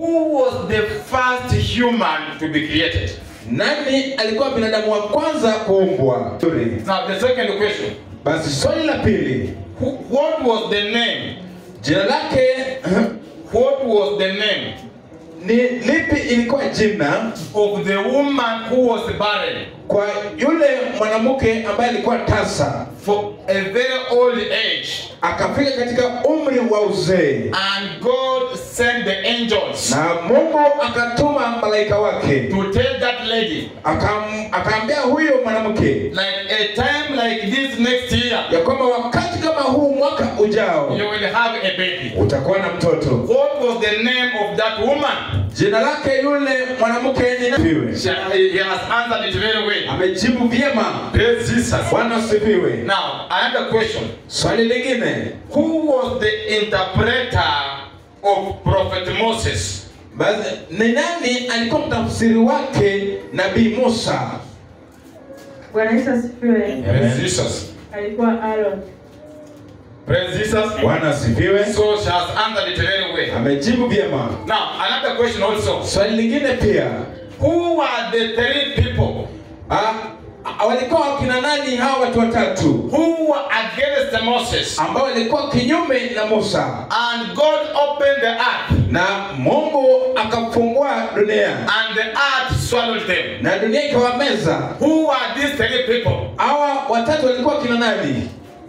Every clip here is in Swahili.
Who was the first human to be created? Nani alikuwa binadamu wa kwanza kuumbwa? Now the second question. Basi swali la pili. What was the name? Jina lake. What was the name? Ni lipi ilikuwa jina of the woman who was barren? Kwa yule mwanamke ambaye alikuwa tasa. For a very old age. Akafika katika umri wa uzee. And God sent the angels. Na Mungu akatuma malaika wake. To tell that lady. Akaambia huyo mwanamke. Like a time like this next year. Ya kwamba wakati kama huu mwaka ujao. You will have a baby. Utakuwa na mtoto. What was the name of that woman? Jina lake yule mwanamke ni nani? He has answered it very well. Amejibu vyema. Praise Jesus. Bwana asifiwe. Now, another question. Swali lingine. Who was the interpreter of Prophet Moses? Basi ni nani alikuwa mtafsiri wake Nabii Musa? Bwana Yesu asifiwe. Praise Jesus. Alikuwa Aaron. Praise Jesus. Bwana asifiwe. So she has answered it very well. Amejibu vyema. Now, another question also. Swali lingine pia. Who were the three people? Walikuwa wakina nani hawa watu watatu? Who were against Moses? Ambao walikuwa kinyume na Musa. And God opened the earth. Na Mungu akafungua dunia. And the earth swallowed them. Na dunia ikawameza. Who were these three people? Hawa watatu walikuwa kina nani?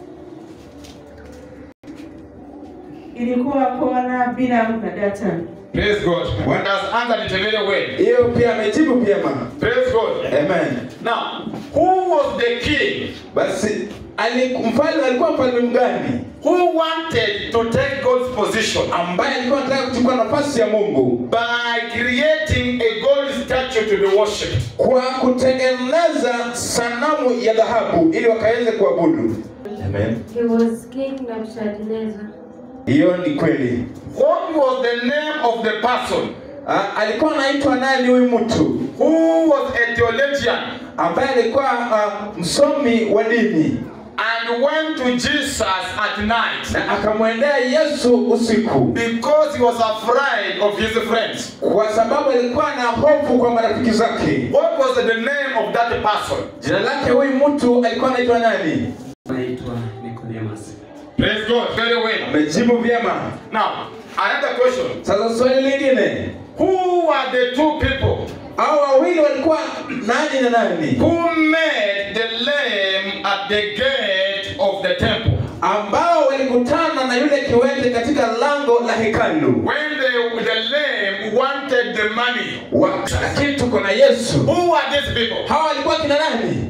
Ilikuwa Kora, Bilam na Datan. Praise God. One has answered it very well. Hiyo pia amejibu vyema. Praise God. Amen. Now, who was the king? Basi alikuwa mfalme mgani? Who wanted to take God's position? Ambaye alikuwa anataka kuchukua nafasi ya Mungu by creating a gold statue to be worshipped. Kwa kutengeneza sanamu ya dhahabu ili wakaweze kuabudu. Amen. He was King Nebuchadnezzar. Hiyo ni kweli. What was the name of the person? Alikuwa anaitwa nani huyu mtu? Who was a theologian? Ambaye alikuwa msomi wa dini. And went to Jesus at night. Na akamwendea Yesu usiku. Because he was afraid of his friends. Kwa sababu alikuwa na hofu kwa marafiki zake. What was the name of that person? Jina lake huyu mtu alikuwa anaitwa nani? Anaitwa Nicodemus. Praise God. Very well. Amejibu vyema. Now, another question. Sasa swali lingine. Who were the two people? Hao wawili walikuwa nani na nani? Who made the lame at the gate of the temple? Ambao walikutana na yule kiwete katika lango la hekalu. When the lame wanted the money. Lakini tuko na Yesu. Who are these people? Hao walikuwa kina nani?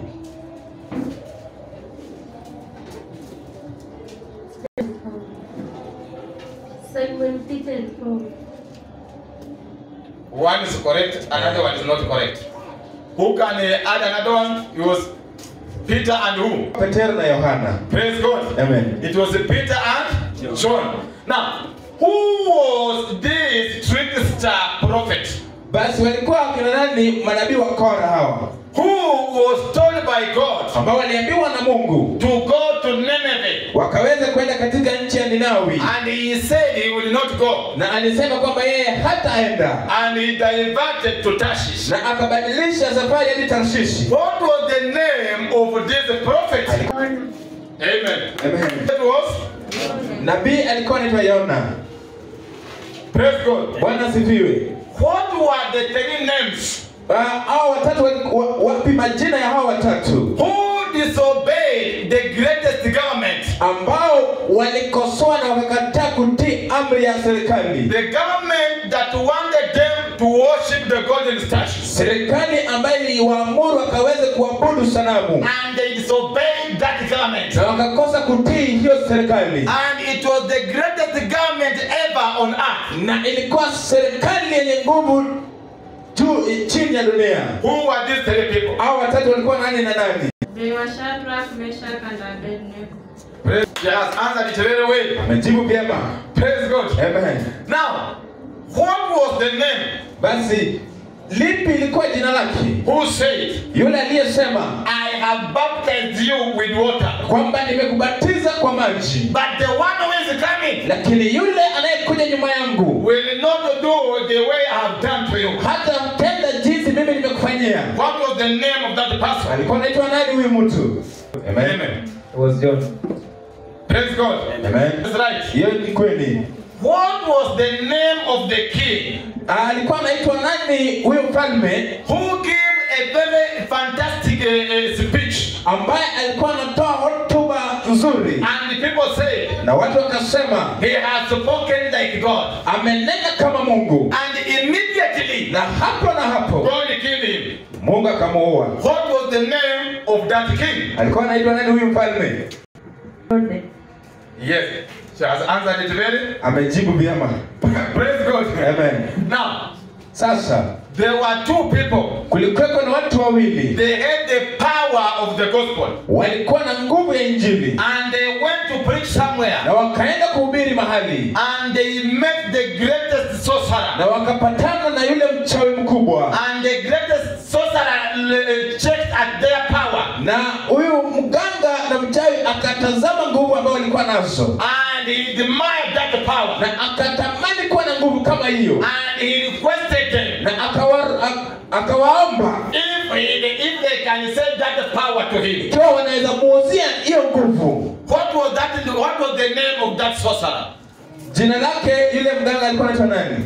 Simon Peter and Paul. One is correct, another one is not correct. Who can add another one? It was Peter and who? Petero na Yohana. Praise God. Amen. It was Peter and John. Now, who was this trickster prophet? Basi walikuwa kina nani manabii wa Kora hawa? Who was told by God ambao waliambiwa na Mungu to go to Nineveh, wakaweza kwenda katika nchi ya Ninawi, and he said he will not go, na alisema kwamba yeye hataenda, and he diverted to Tarshish, na akabadilisha safari hadi Tarshishi. What was the name of this prophet? Amen. Amen. It was nabii alikuwa anaitwa Yona. Praise God. Bwana asifiwe. What were the three names? Hao watatu wapi majina ya hao watatu? Who disobeyed the greatest government? Ambao walikosoa na wakakataa kutii amri ya serikali. The government that wanted them to worship the golden statues. Serikali ambayo iliwaamuru wakaweze kuabudu sanamu. And they disobeyed that government. Na wakakosa kutii hiyo serikali. And it was the greatest government ever on earth. Na ilikuwa serikali yenye nguvu juu chini ya dunia. Who were these three people? Hao watatu walikuwa nani na nani? They were Shadrach, Meshach, and Abednego. Praise God. Has answered it very well. Amejibu vyema. Praise God. Amen. Now, what was the name? Basi lipi ilikuwa jina lake? Who said, Yule aliyesema, I have baptized you with water. kwamba nimekubatiza kwa maji, But the one who is coming lakini yule anayekuja nyuma yangu will not do the way I have done to you. hata mtenda jinsi mimi nimekufanyia. What was the name of that person? Alikuwa anaitwa nani huyu mtu? Amen. It was John. Praise God. Amen. That's right. Hiyo ni kweli. What was the name of the king Alikuwa anaitwa nani huyo mfalme who gave a very fantastic speech? ambaye alikuwa anatoa hotuba nzuri, And the people say, na watu wakasema he has spoken like God. amenena kama Mungu, And immediately, na hapo God killed him. Mungu akamuua. What was the name of that king? Alikuwa anaitwa nani huyu mfalme? Yes, she has answered it very. Amejibu vyema. Praise God. Amen. Now, Sasa there were two people. kulikuwa na watu wawili They had the power of the gospel. walikuwa na nguvu ya injili, And they went to preach somewhere. na wakaenda kuhubiri mahali, And they met the greatest sorcerer. na wakapatana na yule mchawi mkubwa, And the greatest sorcerer checked at their power. na huyu mganga na mchawi akatazama nguvu ambayo walikuwa nazo, And he admired that power. na akatamani kuwa na nguvu kama hiyo, And he requested them na akawaomba if they can send that power to him. ikiwa wanaweza muuzia hiyo nguvu. What was the name of that sorcerer? Jina lake yule mganga alikuwa anaitwa nani?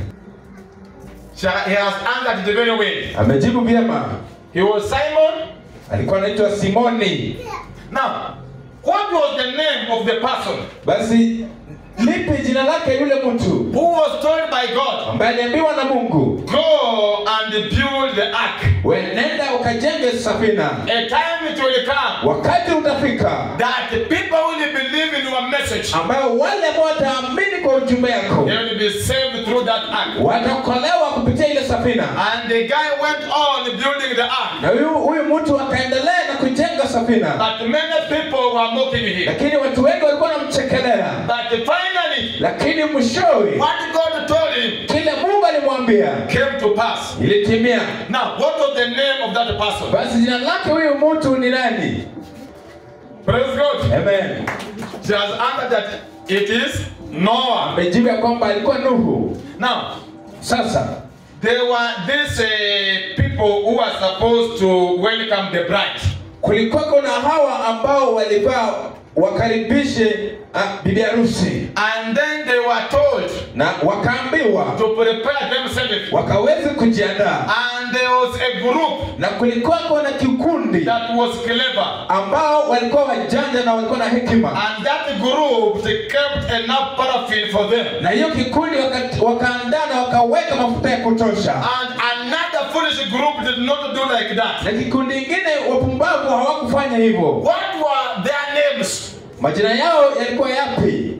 He has answered the very way. Amejibu vyema. He was Simon. Alikuwa anaitwa Simoni. Now, what was the name of the person Basi lipi jina lake yule mtu who was told by God, ambaye aliambiwa na Mungu, go and build the ark? nenda ukajenge safina, A time it will come wakati utafika that people will believe in your message. ambayo wale ambao wataamini kwa ujumbe yako They will be saved through that ark. wataokolewa kupitia ile safina. And the guy went on building the ark. Na huyu mtu akaendelea na kujenga safina, But many people were mocking him. lakini watu wengi walikuwa wanamchekelea. But finally, Lakini mwishowe what God told him kile Mungu alimwambia came to pass. ilitimia. Now, what was the name of that person? Basi jina lake huyu mtu ni nani? Praise God. Amen. She has answered that it is Noah. Amejibu ya kwamba alikuwa Nuhu. Now, Sasa there were these people who were supposed to welcome the bride. kulikuwa kuna hawa ambao walifaa wakaribishe bibi harusi, And then they were told na wakaambiwa to prepare themselves. wakaweze kujiandaa, And there was a group na kulikuwa kuna kikundi that was clever. ambao walikuwa wajanja na walikuwa na hekima, And that group, they kept enough paraffin for them. na hiyo kikundi wakaandaa na wakaweka mafuta ya kutosha, And another foolish group did not do like that. na kikundi ingine wapumbavu hawakufanya hivyo. What were their names? Majina yao yalikuwa yapi?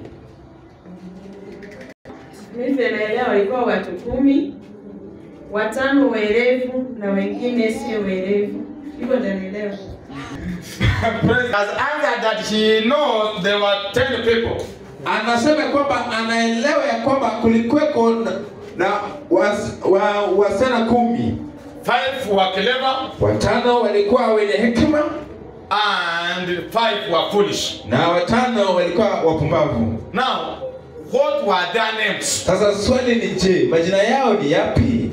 Mimi naelewa walikuwa watu 10, 5 werevu na wengine sio werevu. Hivyo ndio naelewa. As answered that she knows there were 10 people. Anasema kwamba anaelewa ya kwamba kulikuweko na wasichana 10. 5 were clever 5 walikuwa wenye hekima and 5 were foolish. na 5 walikuwa wapumbavu. Now, what were their names? Sasa swali ni je, majina yao ni yapi?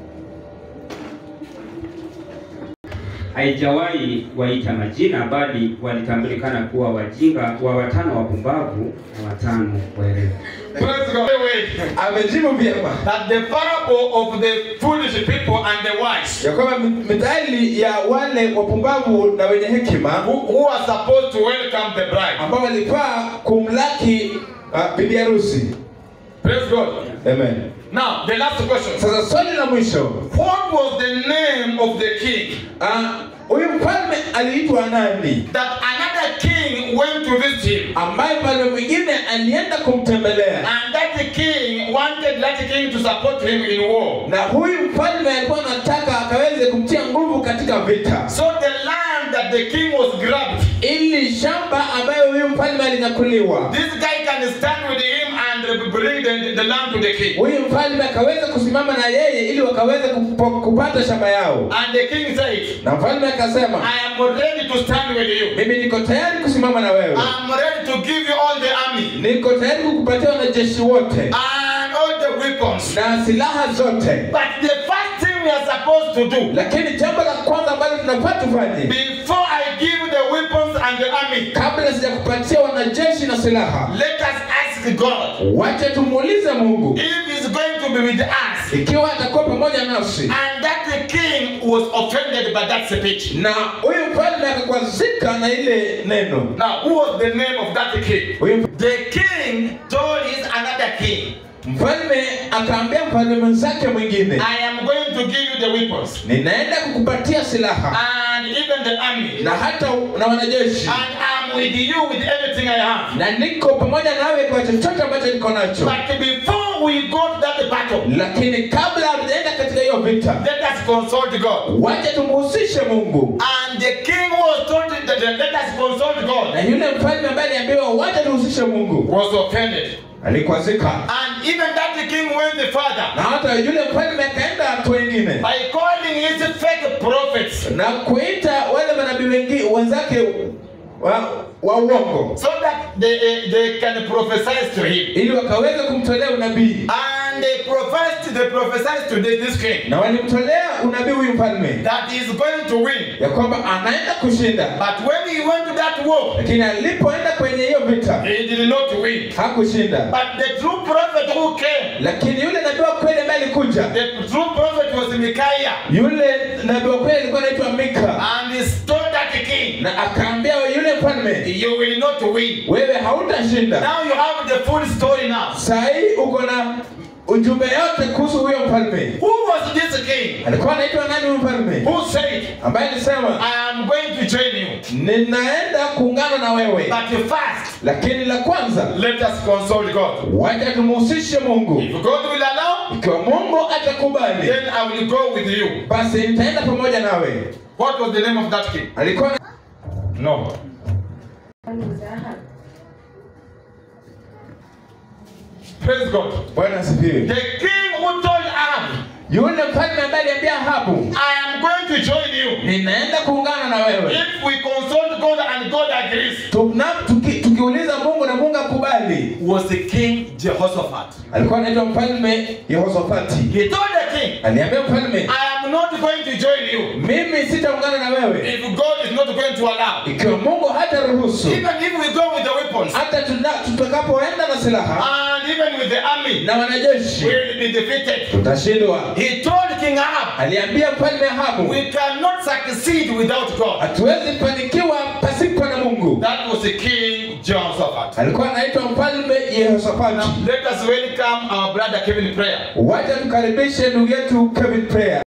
Haijawahi waita majina, bali walitambulikana kuwa wajinga wa 5 wapumbavu na 5 werevu. Praise God. Wait. Amejibu vyema That the parable of the foolish people and the wise ya kwamba mithali ya wale wapumbavu na wenye hekima who are supposed to welcome the bride. ambao walifaa kumlaki bibi harusi. Praise God. Amen. Now, the last question. Sasa swali la mwisho, What was the name of the king huyu mfalme aliitwa nani that another king went to visit him? ambaye mfalme mwingine alienda kumtembelea, And that king wanted that king to support him in war. na huyu mfalme alikuwa anataka akaweze kumtia nguvu katika vita, So the land that the king was grabbed, ili shamba ambayo huyu mfalme alinyakuliwa, this guy can stand with him and bring the land to the king. Huyu mfalme akaweza kusimama na yeye ili wakaweze kupata shamba yao. And the king said, Na mfalme akasema, I am ready to stand with you. mimi niko tayari kusimama na wewe. I am ready to give you all the army Niko tayari kukupatia wanajeshi wote and all the weapons. na silaha zote. But the first thing we are supposed to do, Lakini jambo la kwanza ambalo tunafaa tufanye, before I give the weapons and the army, kabla sijakupatia wanajeshi na silaha, let us ask God wacha tumuulize Mungu if He's going to be with us. ikiwa atakuwa pamoja nasi. And that the king was offended by that speech. Na huyu mfalme akakwazika na ile neno. Now, who was the name of that king? Huyu The king told his another king, mfalme akaambia mfalme mwenzake mwingine, I am going to give you the weapons ninaenda kukupatia silaha and even the army, na hata na wanajeshi, and I'm with you with everything I have. na niko pamoja nawe kwa chochote ambacho niko nacho. But before we go to that battle, Lakini kabla hatujaenda katika hiyo vita, let us consult God. wacha tumuhusishe Mungu. And the king was told that let us consult God, Na yule mfalme ambaye aliambiwa wacha tuhusishe Mungu was offended. alikwazika. And even that king went further Na hata yule mfalme akaenda hatua nyingine by calling his fake prophets, na kuita wale manabii wengi wenzake wa uongo, so that they can prophesy to him. ili wakaweza kumtolea unabii. And they prophesied to this king Na walimtolea unabii huyu mfalme that he is going to win. ya kwamba anaenda kushinda. But when he went to that war, Lakini alipoenda kwenye hiyo vita he did not win. hakushinda. But the true prophet who came, Lakini yule nabii wa kweli ambaye alikuja, the true prophet was Micaiah, yule nabii wa kweli alikuwa anaitwa Mika, and he told that king, na akaambia yule mfalme, you will not win. wewe hautashinda. Now you have the full story now. Sahi uko na ujumbe yote kuhusu huyo mfalme. Who was this king Alikuwa anaitwa nani huyo mfalme? who said, Ambaye alisema, I am going to join you. ninaenda kuungana na wewe. But first, Lakini la kwanza, let us consult God. wacha tumuhusishe Mungu. If God will allow, Ikiwa Mungu atakubali, then I will go with you. basi nitaenda pamoja nawe. What was the name of that king? Alikuwa No. Praise God. Bwana asifiwe. The king who told Ahab, Yule mfalme ambaye aliambia Ahabu, I am going to join you. ninaenda kuungana na wewe. If we consult God and God agrees, Tukiuliza Mungu na Mungu akubali. was the king Jehoshaphat. Alikuwa anaitwa mfalme Yehoshafati. He told the king, Aliambia mfalme, I am not going to join you. mimi sitaungana na wewe If God is not going to allow, ikiwa Mungu hataruhusu. even if we go with the weapons Hata tutakapoenda na silaha and even with the army, na wanajeshi, we will be defeated. tutashindwa. He told King Ahab, Aliambia mfalme Ahabu, we cannot succeed without God. hatuwezi fanikiwa pasipo na Mungu. That was the king Jehoshaphat. Alikuwa anaitwa mfalme Yehoshafati. Let us welcome our brother Kevin Prayer. Wacha tukaribishe ndugu yetu Kevin Prayer.